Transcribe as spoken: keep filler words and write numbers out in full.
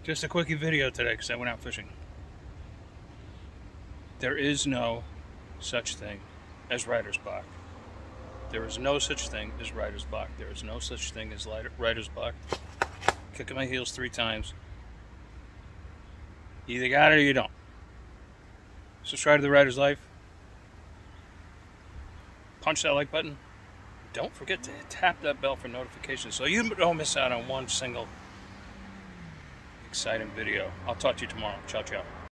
Just a quickie video today because I went out fishing. There is no such thing as writer's block. There is no such thing as writer's block. There is no such thing as writer's block. Kicking my heels three times. You either got it or you don't. Subscribe to The Writer's Life. Punch that like button. Don't forget to tap that bell for notifications so you don't miss out on one single exciting video. I'll talk to you tomorrow. Ciao, ciao.